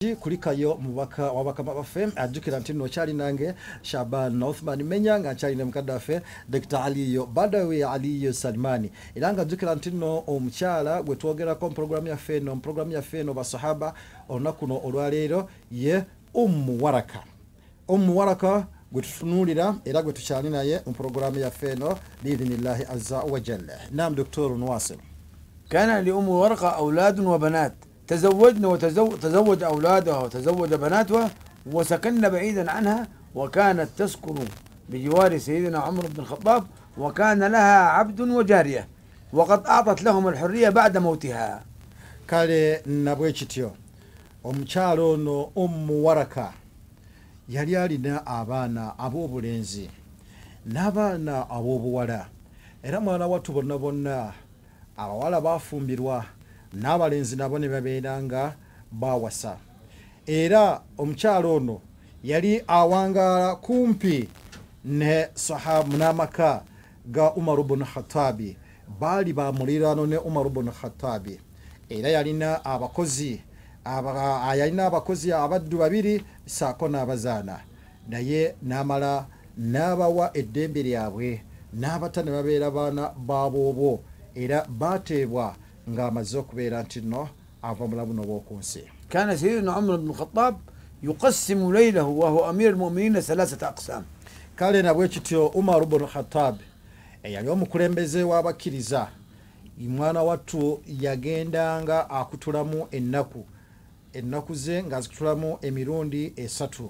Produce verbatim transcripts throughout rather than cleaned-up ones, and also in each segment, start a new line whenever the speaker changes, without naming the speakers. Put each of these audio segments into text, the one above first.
kulikayo mubaka wabakama bafem ajukira ntino chali nange Shaban Northman Menyanga chali ne mukadafe Doctor Aliyo Badawi Aliyo Salmani ilanga ajukira ntino omuchala gwe twogera ko program ya feno program ya feno Baswahaba onakuno olwalero ye Ummu Waraka Ummu Waraka gwe tufunulira era gwe tuchali naye mu program ya feno biidhnillahi azza wa jalla. Naam Doctor Nwasim.
Kana li Ummu Waraka أولاد وبنات تزوجنا وتزوج تزوج أولادها وتزوج بناتها وسكننا بعيدا عنها وكانت تسكن بجوار سيدنا عمر بن الخطاب وكان لها عبد وجارية وقد أعطت لهم الحرية بعد موتها.
Kale nabwekityo omukyalo no Ummu Waraka yali alina abaana ab'obulenzi n'abaana ab'obuwala era mwana wattu bonna bonna abawala bafumbirwa n'abalenzi nabo ne babeeranga bawasa era omukyalo ono yali awangala kumpi ne sahabu n'amaka ga Umar ibn Khattabi bali bamulirano ne Umar ibn Khattabi era yalina abakozi aba yalina abakozi abaddu babiri saako n'abazaana naye n'amala n'abawa eddembe lyabwe n'abata ne babeera baana baaboobo era bateebwa nga amaze okubeera nti no ava mulabu n'obwokunsi.
كان سيدنا عمر بن الخطاب يقسم ليله وهو أمير المؤمنين ثلاثة أقسام.
Kale nabwekityo Umar ibn Khattab eyali omukulembeze w'abakkiriza mwana wattu yagendanga akutulamu ennaku ennaku ze ng'azitulamu emirundi esatu.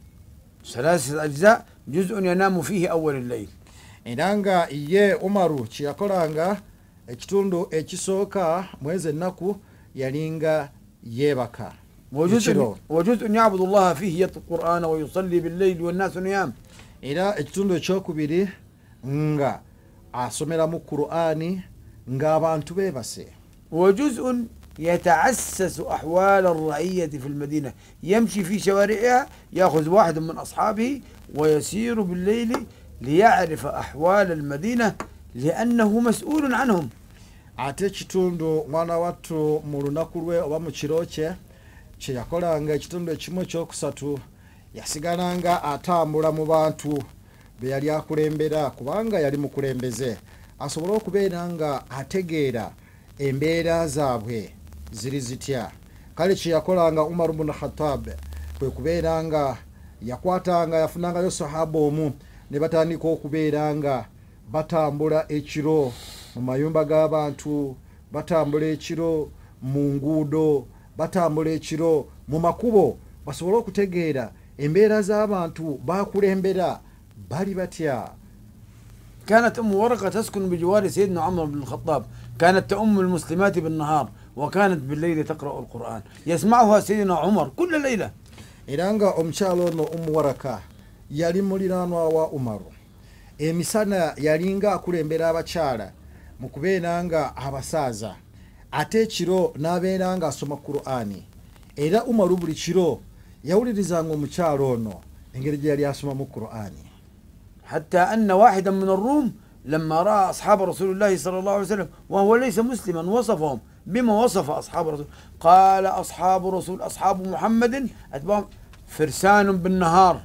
ثلاثة أجزاء جزء ينام فيه أول الليل.
Era nga ye Umaru kyeyakolanga ekitundu ekisooka mwezi ennaku yalinga yebaka.
وجزء يعبد الله فيه يتلو القرآن ويصلي بالليل والناس نيام.
Era ekitundu ekyokubiri nga asomeramu Qur'ani ng'abantu beebase.
وجزء يتعسس أحوال الرعية في المدينة يمشي في شوارعها يأخذ واحد من أصحابه ويسير بالليل ليعرف أحوال المدينة لأنه مسؤول عنهم.
Ate ekitundu mwana wattu mu lunaku lwe oba mu kiro kye kye yakolanga ekitundu ekimu ekyokusatu yasigalanga atambula mu bantu be yali akulembera kubanga yali mukulembeze asobole okubeera nga ategeera embeera zaabwe ziri zitya. Kale kye yakolanga Umar ibn Khattab kwe kubeera nga yakwatanga yafunangayo sahaba omu ne batandika okubeera nga batambula ekiro mu mayumba g'abantu batambula ekiro mu nguudo batambula ekiro mu makubo basobole okutegeera embeera z'abantu bakulembera bali batya.
كانت أم ورقة تسكن بجوار سيدنا عمر بن الخطاب كانت تؤم المسلمات بالنهار وكانت بالليل تقرأ القرآن يسمعها سيدنا عمر كل ليلة.
Era nga omukyalo no Ummu Waraka yali muliraanwa wa Umaru emisana yalinga akulembera abakyala mu kubeera nga abasaaza ate ekiro n'abeera nga asoma Qur'ani era Umaru buli kiro yawulirizanga omukyalo ono engeri gye yali asomamu Qur'ani.
حتى أن واحدا من الروم لما رأى أصحاب رسول الله صلى الله عليه وسلم وهو ليس مسلما وصفهم بما وصف أصحاب رسول قال أصحاب رسول أصحاب محمد أتباعهم فرسان بالنهار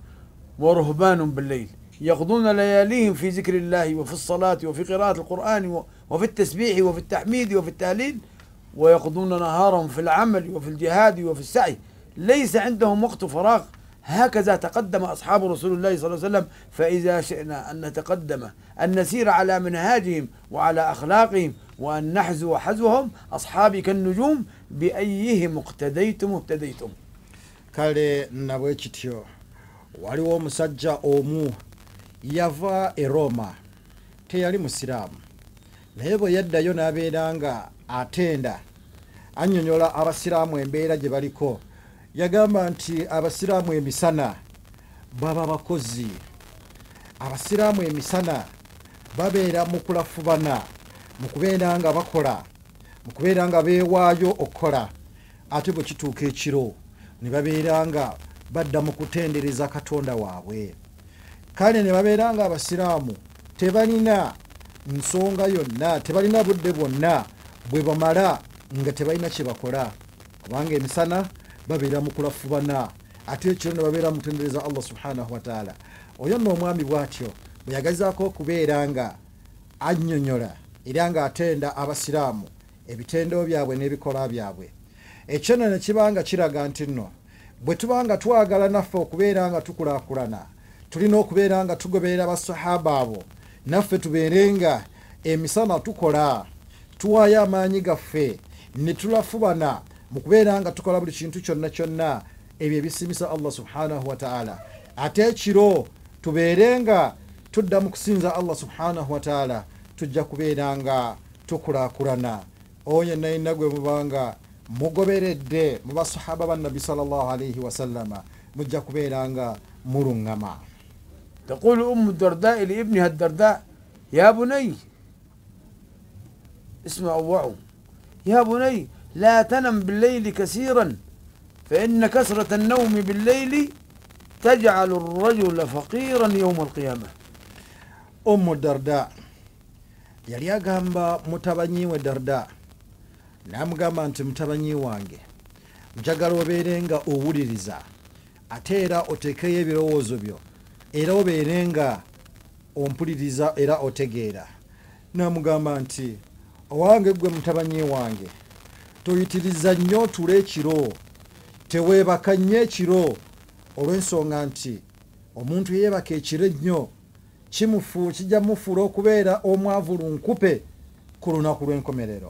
ورهبان بالليل يقضون لياليهم في ذكر الله وفي الصلاة وفي قراءة القرآن وفي التسبيح وفي التحميد وفي التهليل ويقضون نهارهم في العمل وفي الجهاد وفي السعي ليس عندهم وقت فراغ. هكذا تقدم أصحاب رسول الله صلى الله عليه وسلم. فإذا شئنا أن نتقدم أن نسير على منهاجهم وعلى أخلاقهم وأن نحذو حذوهم أصحابي كالنجوم بأيهم اقتديتم اهتديتم.
Kale nabwekityo waliwo omusajja omu yava e Roma teyali musiraamu naye bwe yaddayo n'abeera nga atenda annyonnyola abasiraamu embeera gye baliko yagamba nti abasiraamu emisana baba bakozi abasiraamu emisana babeera mu kulafubana mu kubeera nga bakola mu kubeera nga beewaayo okukola ate bwe kituuka ekiro ne babeera nga badda mu kutendereza Katonda waabwe. Kale ne babeera nga abasiraamu tebalina nsonga yonna tebalina budde bwonna bwe bamala nga tebalina kye bakola kubanga emisana babeera mu kulafubana ate ekiro ne babeera mutendereza Allah subhanahu wa ta'ala. Oyo nno omwami bw'atyo bwe yagazaako okubeera nga annyonnyola era nga atenda abasiraamu ebitendo byabwe n'ebikolwa byabwe. Ekyo nno ne kiba nga kiraga nti nno bwe tuba nga twagala naffe okubeera nga tukulaakulana, tulina okubeera nga tugoberera basahaba abo, naffe tubeerenga emisana tukola, tuwaayo amaanyi gaffe ne tulafubana mu kubeera nga tukola buli kintu kyonna kyonna ebyo ebisimisa Allah subhanahu wa ta'ala. Ate ekiro tubeerenga tudda mu kusinza Allah subhanahu wa ta'ala, tujja kubeera nga tukulaakulana. Oyo yenna gwe mubanga mugoberedde mu basahaba bannabbi sallallahu alayhi wa sallama mujja kubeera nga muluŋŋama.
تقول أم الدرداء لابنها الدرداء: يا بني، اسمعوا وعوا، يا بني لا تنم بالليل كثيرا فإن كثرة النوم بالليل تجعل الرجل فقيرا يوم القيامة.
أم الدرداء yali agamba mutabanyi we Darda, namugamba nti mutabanyi wange, njagala obeerenga owuliriza ate era oteekeyo ebirowoozo byo era obeerenga ompuliriza era otegeera. Namugamba nti owange gwe mutabanyi wange, toyitiriza nnyo otula ekiro, teweebaka nnyo ekiro, olw'ensonga nti omuntu yeebaka ekiro ennyo kimufu kijja mufuula okubeera omwavu lunkupe ku lunaku lw'enkomerero.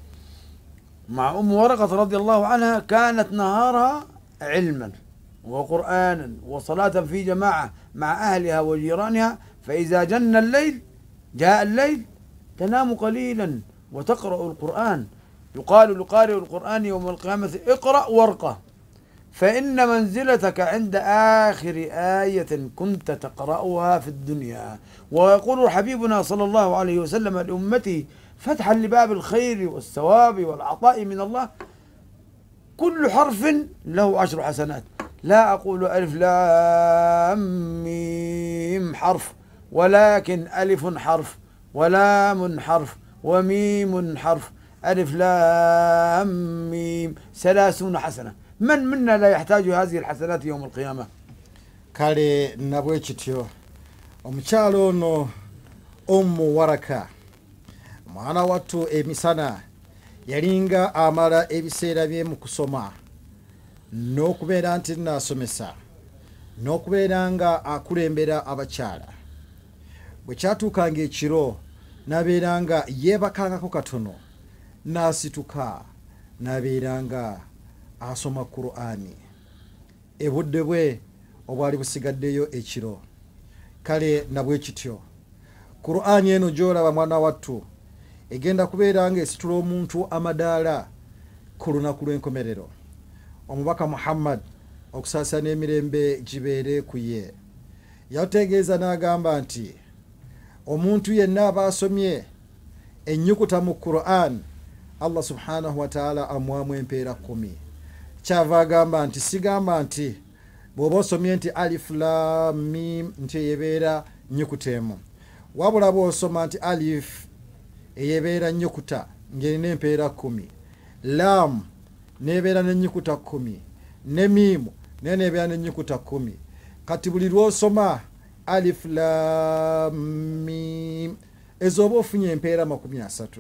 مع أم ورقة رضي الله عنها كانت نهارها علما وقرآنا وصلاة في جماعة مع أهلها وجيرانها، فإذا جن الليل جاء الليل تنام قليلا وتقرأ القرآن. يقال لقارئ القرآن يوم القيامة: اقرأ وارقى، فإن منزلتك عند آخر آية كنت تقرأها في الدنيا. ويقول حبيبنا صلى الله عليه وسلم لأمته فتحا لباب الخير والثواب والعطاء من الله: كل حرف له عشر حسنات، لا أقول ألف لام ميم حرف، ولكن ألف حرف ولام حرف وميم حرف، ألف لام ميم ثلاثون حسنة. من منا لا يحتاج هذه الحسنات يوم القيامة؟
kale nabwe kityo omukyalo ono Ummu Waraka mwana wattu emisana yalinga amala ebiseera bye mu kusoma n'okubeera nti naasomesa n'okubeera nga akulembera abakyala. Bwe kyatuukanga ekiro n'abeera nga yeebakangako katono n'asituka n'abeera nga asoma Qur'ani ebudde bwe obwali busigaddeyo ekiro. Kale nabwe kityo Qur'ani eno gy'olaba mwana wattu egenda kubeera nga esitula omuntu amadaala ku lunaku lw'enkomerero. Omubaka Muhammad okusaasana emirembe gibeere ku ye yategeeza n'agamba nti omuntu yenna aba asomye ennyukuta mu Qur'an, Allah subhanahu wa ta'ala amwamu empeera kumi. Kyava agamba nti sigamba nti bw'oba osomye nti alif lam mim nti eyebeera nnyukuta emu, wabula bw'osoma nti alif eyebeera nnyukuta ng'erina empeera kumi, lam nebeera n'ennyukuta kumi, ne mimu naye nebeera n'ennyukuta kumi. Kati buli lw'osoma alif lam mim ezo oba ofunye empeera makumi asatu.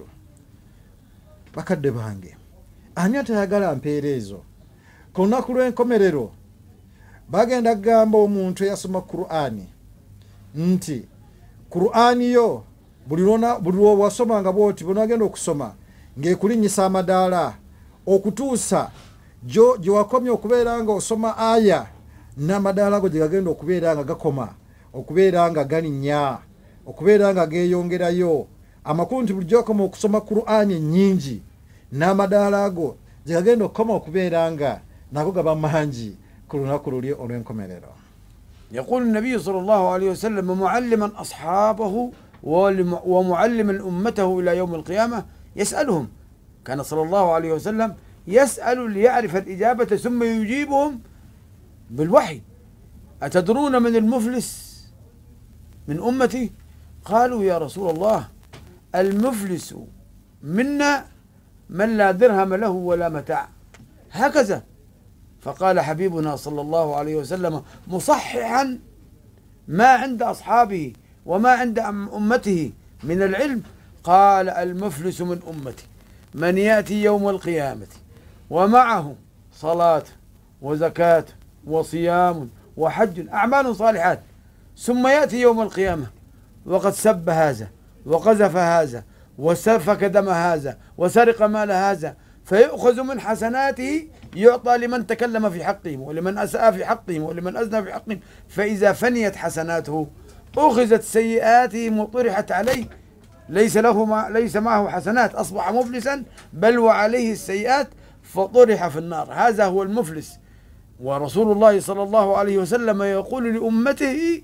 Bakadde bange, ani atayagala mpeera ezo? Ku lunaku lw'enkomerero bagenda kugamba omuntu eyasoma Qur'ani nti Qur'ani yo buli lw'owasomanga bw'oti bw'onagenda okusoma ng'ekulinnyisa amadaala okutuusa gye wakomye okubeera nga osoma aya n'amadaala go gye gagenda okubeera nga gakoma, okubeera nga galinnya, okubeera nga geeyongerayo. Amakulu nti buli gy'okoma okusoma Qur'ani ennyingi n'amadaala ago gye gagenda okukoma okubeera nga nago gaba mangi ku lunaku luli olw'enkomerero.
يقول النبي صلى الله عليه وسلم معلما أصحابه ومعلما أمته إلى يوم القيامة يسألهم، كان صلى الله عليه وسلم يسأل ليعرف الإجابة ثم يجيبهم بالوحي: أتدرون من المفلس من أمتي؟ قالوا يا رسول الله المفلس منا من لا درهم له ولا متاع. هكذا فقال حبيبنا صلى الله عليه وسلم مصححا ما عند أصحابه وما عند أمته من العلم، قال المفلس من أمتي من يأتي يوم القيامة ومعه صلاة وزكاة وصيام وحج أعمال صالحات، ثم يأتي يوم القيامة وقد سب هذا وقذف هذا وسفك دم هذا وسرق مال هذا، فيؤخذ من حسناته يعطى لمن تكلم في حقهم ولمن أساء في حقهم ولمن أذنب في حقهم، فإذا فنيت حسناته أخذت سيئاته وطرحت عليه، ليس له ما ليس معه حسنات، أصبح مفلسا بل وعليه السيئات فطرح في النار. هذا هو المفلس. ورسول الله صلى الله عليه وسلم يقول لأمته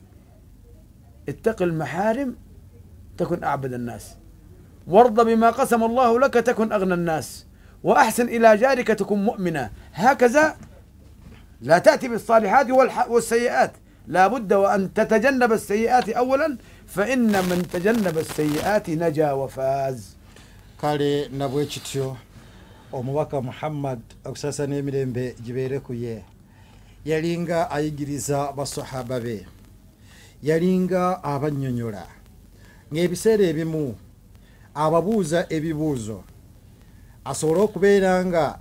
اتق المحارم تكن أعبد الناس، وارض بما قسم الله لك تكن أغنى الناس، وأحسن إلى جارك تكن مؤمنا. هكذا لا تأتي بالصالحات والسيئات، لا بد وأن تتجنب السيئات أولا، فإن من تجنب السيئات نجا وفاز.
kale nabwe kityo omubaka Muhammad okusasa n'emirembe gibeere ku ye yalinga ayigiriza basahaba be, yalinga abannyonnyola ng'ebiseera ebimu ababuuza ebibuuzo asobole okubeera nga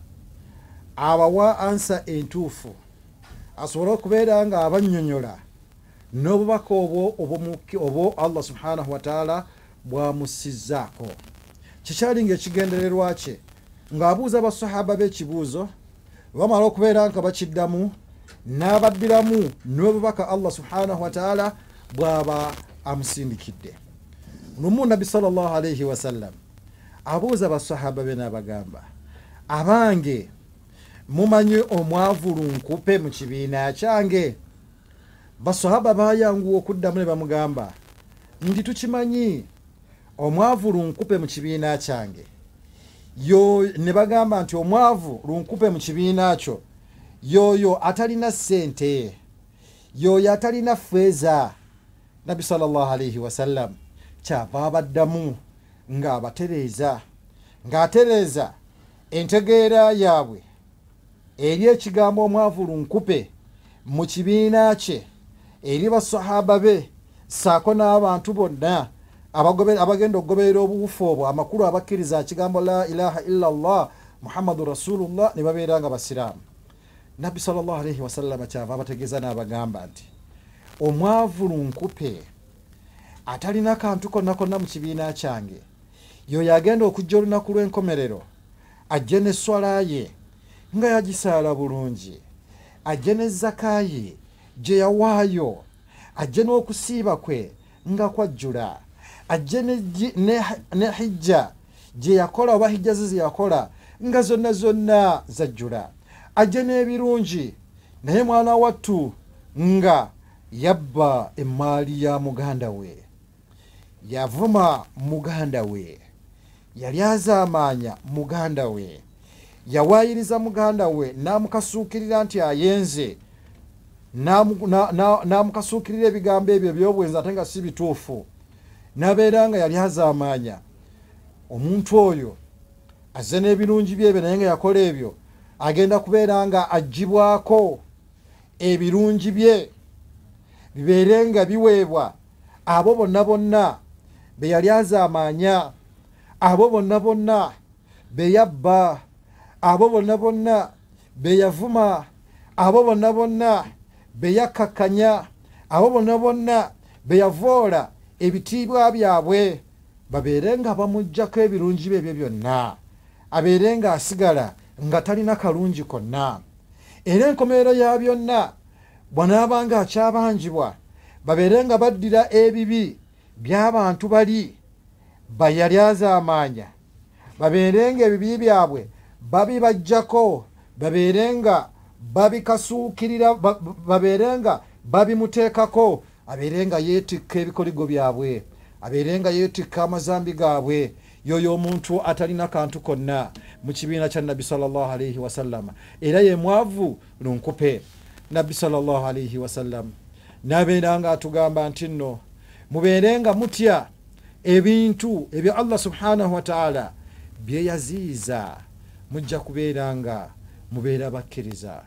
abawa ansa entuufu, asobole okubeera nga abannyonnyola n'obubaka obwo obwo Allah subhanahu wa ta'ala bwamusizzaako. Kikyali ng'ekigendererwa kye ng'abuuza abasahaba b'ekibuuzo, bamala okubeera nga bakiddamu n'abaddiramu n'obubaka Allah subhanahu wa ta'ala bw'aba amusindikidde. Lumu Nabbi sallallahu alayhi wa sallam abuuza abasahaba be n'abagamba, abange mumanyi omwavu lunkupe mu kibiina kyange? Basahaba bayanguwa okuddamu ne bamugamba nti tukimanyi omwavu lunkupe mu kibiina kyange. Yo ne bagamba nti omwavu lunkupe mu kibiina kyo yoyo atalina ssente, yoyo atalina ffeeza. Nabbi sallallahu alayhi wa sallam kyava abaddamu ng'abatereeza, ng'atereeza entegeera yaabwe eri ekigambo omwavu lunkupe mu kibiina kye eri basahaba be, saako n'abantu bonna abagenda okugoberera obuwufu obwo, amakulu abakkiriza kigambo la ilaha illa Allah Muhammadu Rasulullah ne babeera nga basiraamu. Nabbi sallallahu alayhi wa sallam kyava abategeeza n'abagamba nti omwavu lunkupe atalina kantu konna konna mu kibiina kyange, yoyo agenda okujja olunaku lw'enkomerero ajje n'esswala ye nga yagisaala bulungi, ajje n'ezzaka ye gye yawaayo, ajje n'okusiiba kwe nga kwajjula, ajje ne hijja gye yakola oba hijja ze yakola nga zonna zonna zajjula, ajje n'ebirungi, naye mwana wattu nga yabba emmaali ya muganda we, yavuma muganda we, yali azaamaanya muganda we, yawaayiriza muganda we n'amukasuukirira nti ayenze, n'amukasuukirira ebigambo ebyo eby'obwenzi ate nga si bituufu, n'abeera nga yali azaamaanya. Omuntu oyo azze n'ebirungi byebyo naye nga yakola ebyo, agenda kubeera nga aggyibwako ebirungi bye bibeere nga biweebwa abo bonna bonna be yali azaamaanya, abo bonna bonna be yabba, abo bonna bonna be yavuma, abo bonna bonna be yakkakkanya, abo bonna bonna be yavoola ebitiibwa byabwe, babeere nga bamuggyako ebirungi bye ebyo byonna, abeere nga asigala nga talina kalungi konna. Era enkomerero ya byonna bw'anaaba nga akyabanjibwa, babeere nga baddira ebibi by'abantu bali bayali azaamaanya, babeere nga ebibi byabwe babibaggyako, babeere nga babikasuukirira, babeere nga babimuteekako, abeere nga yeetikka ebikoligo byabwe, abeere nga yeetikka amazambi gaabwe. Yoyo omuntu atalina kantu konna mu kibiina kya Nabbi sallallahu alayhi wa sallam, era ye mwavu lunkupe. Nabbi sallallahu alayhi wa sallam n'abeera nga atugamba nti nno mubeere nga mutya ebintu ebyo Allah subhanahu wa ta'ala bye yaziiza, mujja kubeera nga mubeera bakkiriza.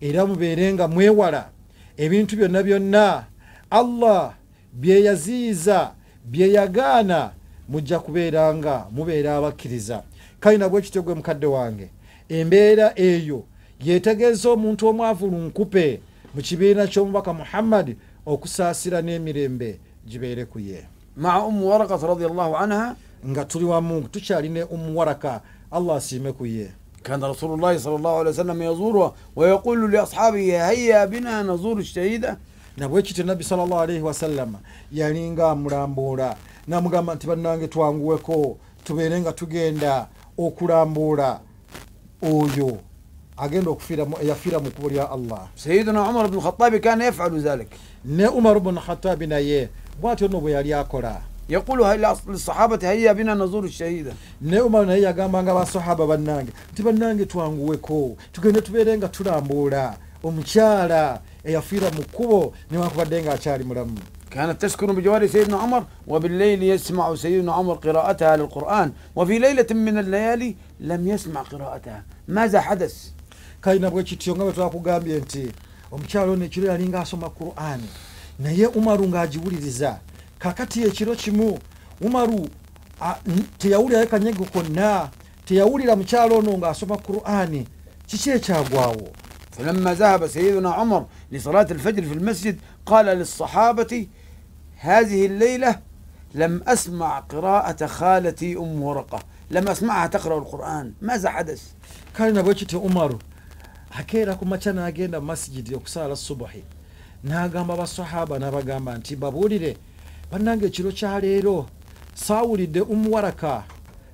era mubeerenga mwewala ebintu byonna byonna Allah bye yaziiza bye yagaana mujja kubeeranga mubeera abakkiriza. Kale nabwe kityo gwe mukadde wange, embeera eyo yeetegeeza omuntu omwavulu nkupe mu kibiina ky'omubaka Muhammad okusaasira n'emirembe gibeere ku ye.
مع أم ورقة رضي الله عنها
nga tuli wamu tukyalina Ummu Waraka Allah asiime ku ye.
كان رسول الله صلى الله عليه وسلم يزورها ويقول لأصحابه هيا بنا نزور الشهيدة.
nabwe kityo Nabbi sallallahu alayhi wasallam yalinga amulambuula namugamba nti bannange twanguweko tubeere nga tugenda okulambuula oyo agenda okufiira yafiira mu kkubo lya Allah.
سيدنا عمر بن الخطاب كان يفعل ذلك.
ne Umar ibn Khattab naye bw'atyo nno bwe yali akola.
يقول للصحابة هيا بنا نزور الشهيدة.
ne Umar naye yagambanga basahaba bannange nti bannange twanguweko tugende tubeere nga tulambuula omukyala eyafiira mu kkubo newankubadde nga akyali mulamu.
كانت تسكن بجوار سيدنا عمر وبالليل يسمع سيدنا عمر قراءتها للقرآن وفي ليلة من الليالي لم يسمع قراءتها. ماذا حدث؟
kale nabwe kityo nga bwe twakugambye nti omukyalo ono ekiro yalinga asoma Qur'ani naye Umaru ng'agiwuliriza. kakati ekiro kimu Umaru teyawulira kanyego konna, teyawulira mukyalo ono ng'asoma Qur'ani. kiki ekyagwawo?
فلما ذهب سيدنا عمر لصلاة الفجر في المسجد قال للصحابة هذه الليلة لم أسمع قراءة خالتي أم ورقة، لم أسمعها تقرأ القرآن. ماذا حدث؟
kale nabwe kityo Umaru akeera ku makya n'agenda mu masjidi okusaala subuhi n'agamba basahaba n'abagamba nti babuulire bannange ekiro kya leero saawulidde Ummu Waraka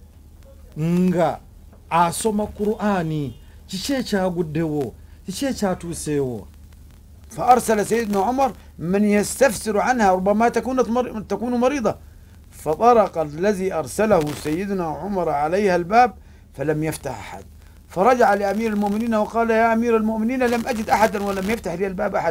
nga asoma Qur'ani. kiki ekyaguddewo? kiki ekyatuuseewo?
فأرسل سيدنا عمر من يستفسر عنها ربما تكون تكون مريضة، فطرق الذي أرسله سيدنا عمر عليها الباب فلم يفتح أحد، فرجع لأمير المؤمنين وقال يا أمير المؤمنين لم أجد أحدا ولم يفتح لي الباب أحد.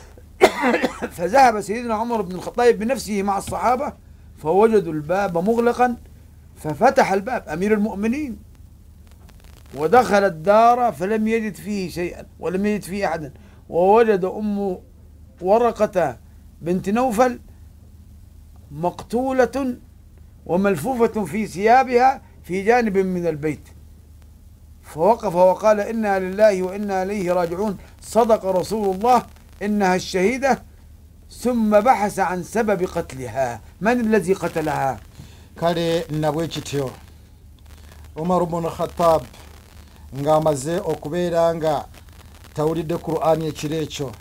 فذهب سيدنا عمر بن الخطاب بنفسه مع الصحابة فوجدوا الباب مغلقا، ففتح الباب أمير المؤمنين ودخل الدار فلم يجد فيه شيئا ولم يجد فيه أحدا، ووجد أم ورقة بنت نوفل مقتولة وملفوفة في ثيابها في جانب من البيت، فوقف وقال إنا لله وإنا إليه راجعون، صدق رسول الله إنها الشهيدة، ثم بحث عن سبب قتلها، من الذي قتلها؟
kale nabwe kityo Umar ibn Khattab ng'amaze okubeera nga tawulidde Qur'ani ekiro ekyo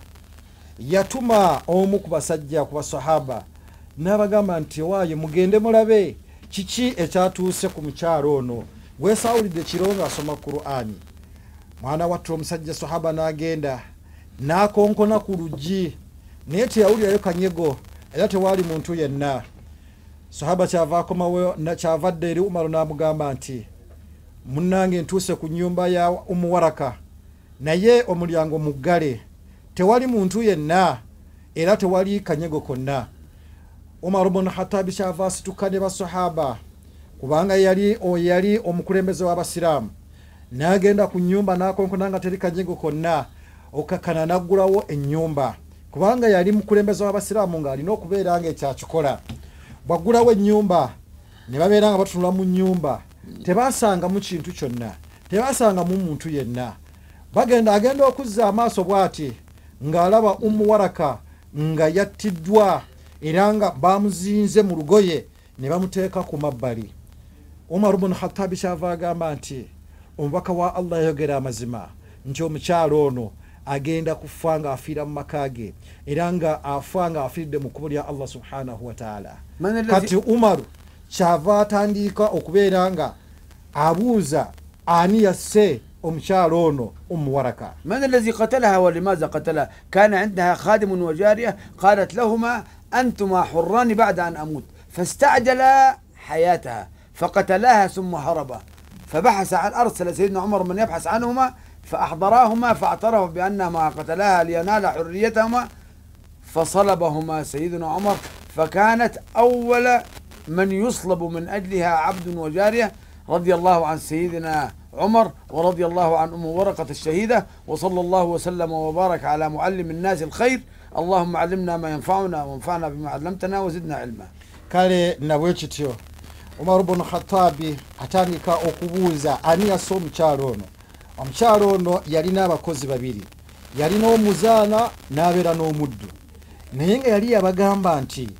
yatuma omu ku basajja ku basahaba n'abagamba nti waayo mugende mulabe kiki ekyatuuse ku mukyalo ono weesawulidde kiro ng'asoma Qur'ani. mwana wattu omusajja sahaba n'agenda n'akonkona ku luggi naye teyawulirayo kanyego era tewaali muntu yenna. sahaba kyava akomawo kyavadde eri Umaru n'amugamba nti munnange ntuuse ku nnyumba ya Ummu Waraka naye omulyango muggale tewali muntu yenna era tewali kanyego konna. Umar ibn Khattab kyava asituka ne basahaba kubanga yali oyali omukulembeze w'abasiraamu n'agenda ku nnyumba n'akonkona nga teri kanyego konna okakana n'aggulawo ennyumba kubanga yali mukulembeze w'abasiraamu ng'alina okubeera nga ekyakikola. bwaggulawo ennyumba ne babeera nga batunula mu nnyumba tebasangamu kintu kyonna, tebasangamu muntu yenna. bagenda agenda okuzza amaaso bw'ati ng'alaba Ummu Waraka nga yattiddwa era nga bamuzinze mu lugoye ne bamuteeka ku mabbali. Umar ibn Khattab kyava agamba nti omubaka wa Allah yayogera amazima nti omukyalo ono agenda kufa nga afiira mu maka ge era nga afa nga afiiridde mu kkubo lya Allah subhanahu wa ta'ala. kati Umaru kyava atandika okubeera nga abuuza ani yasse omukyalo ono Ummu Waraka.
من الذي قتلها ولماذا قتلها؟ كان عندها خادم وجارية قالت لهما أنتما حران بعد أن أموت، فاستعجلا حياتها فقتلاها ثم هربا، فبحث عن أرسل سيدنا عمر من يبحث عنهما فأحضراهما فاعترفوا بأنهما قتلاها لينال حريتهما، فصلبهما سيدنا عمر، فكانت أول من يصلب من أجلها عبد وجارية رضي الله عن سيدنا عمر، ورضي الله عن أم ورقة الشهيدة، وصلى الله وسلم وبارك على معلم الناس الخير. اللهم علمنا ما ينفعنا وانفعنا بما علمتنا وزدنا علما.
kale nabwekityo Umar ibn Khattabi atandika okubuuza ani yasse omukyalo ono. Omukyalo ono yalina abakozi babiri, yalina omuzaana n'abeera n'omuddu, naye nga yali yabagamba nti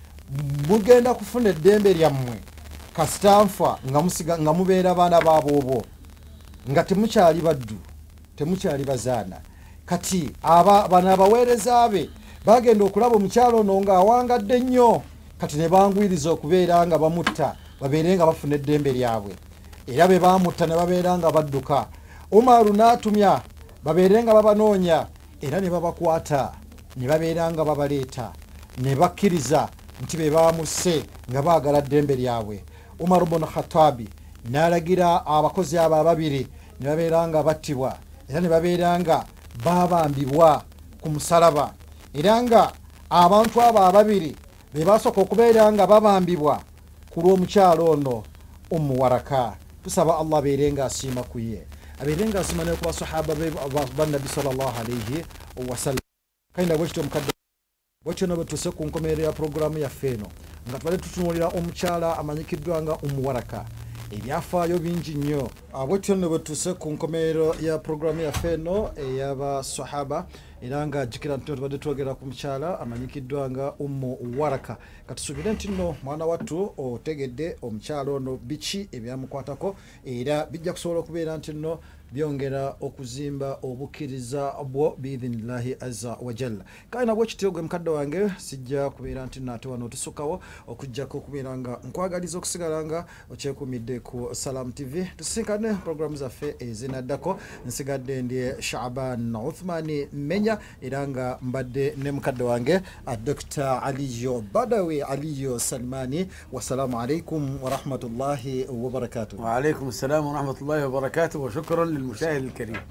mugenda kufuna eddembe lyammwe kasita nfa nga musiga nga mubeera baana baaboobo, nga temukyali baddu, temukyali bazaana. Kati aba bana abaweereza be bagenda okulaba omukyalo ono nga awangadde nnyo, kati ne bangwiriza okubeera nga bamutta babeere nga bafuna eddembe lyabwe, era be bamutta ne babeera nga badduka. Umaru n'atumya babeere nga babanoonya, era ne babakwata ne babeera nga babaleeta, ne bakkiriza nti be bamusse nga baagala ddembe lyabwe. Umar ibn Khattabi n'alagira abakozi abo ababiri ne babeera nga battibwa, era ne babeera nga babambibwa ku musalaba, era nga abantu abo ababiri be basooka okubeera nga babambibwa ku lw'omukyalo ono Ummu Waraka. Tusaba Allah abeere nga asiima ku ye, abeere nga asiima ne ku basahaba ba Nabbi sallallahu alayhi wasallam. Kayina bwekityo mukadde bwekyo nabo tuse ku nkomerero ya programu yaffe eno nga tubadde tutunuulira omukyala amanyikiddwa nga Ummu Waraka. Ebyafaayo bingi nnyo. Bwetyo nno bwe tuse ku nkomerero ya programu yaffe eno ey'abasahaba, era nga jjukira nti tubadde twogera ku mukyala amanyikiddwa nga Ummu Waraka. Katusuubire nti nno mwana wattu otegedde omukyala ono biki ebyamukwatako, era bijja kusobola okubeera nti nno byongera okuzimba obukkiriza bwo biidhinillahi azza wa jalla. Kale nabwe kityo gwe mukadde wange sijja kubeera nti nate wano otusukawo okujjako okubeera nga nkwagaliza okusigala nga okyekuumidde ku Salam T V. Tusisinkane programu zaffe ezinaddako. Nsigadde ndi Shaaban Uthmani Menya, era nga mbadde ne mukadde wange Doctor Aliyo Badawi Aliyo Salmani. Wassalamu alaikum wa rahmatullahi wa barakatuh.
Wa alaikum assalam wa rahmatullahi wa barakatuh, wa shukran للمشاهد الكريم.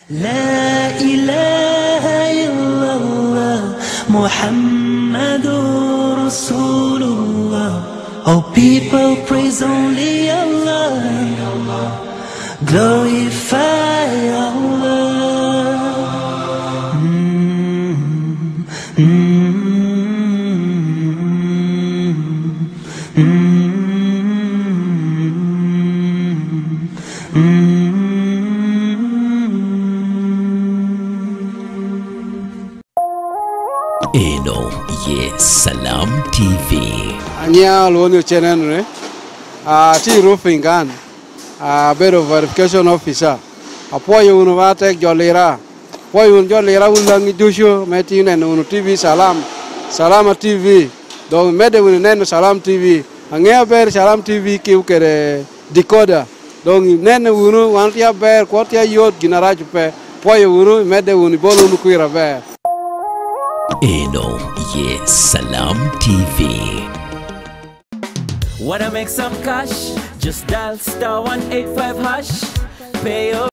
لا إله إلا الله محمد رسول الله. Oh people praise only Allah, glorify Allah. Mm, mm, mm, mm, mm.
Eno ye Salam T V.
Anya loni chenenre a ti roofing gan a bedo verification officer apoyo uno vate jolera apoyo un jolera ulangi jusho meti nen uno T V Salam Salama T V donc mede uno nen Salam T V anya ber Salam T V ki ukere decoder donc nen uno wantia ber kwatia yot ginaraju pe apoyo uno mede uno bolu uno kuira ber.
Eno ye Salam T V.
Wanna make some cash? Just dial star one eight five hash. Pay your